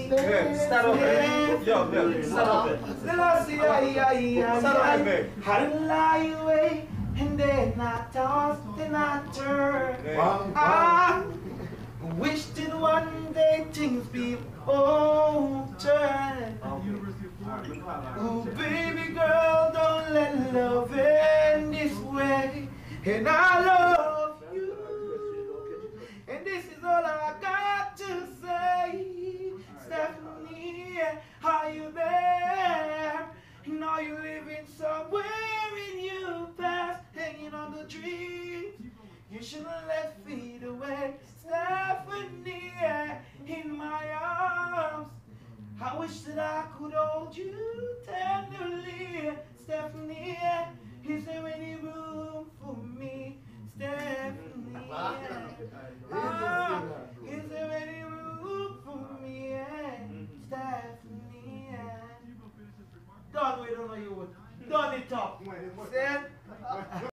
Start over. Yo, start over. Start over. How to lie away and then I toss and I turn. I wish that one day things be altered. Oh, baby girl, don't let love end this way. And I love you. And this is all I got to say. Stephanie, are you there? And are you living somewhere in your past, hanging on the dreams you should have let fade away? Stephanie, in my arms, I wish that I could hold you tenderly. Stephanie, is there any room for me? Stephanie, is there any room for me? Stephanie, done, we don't know you would. Done it up. Stand.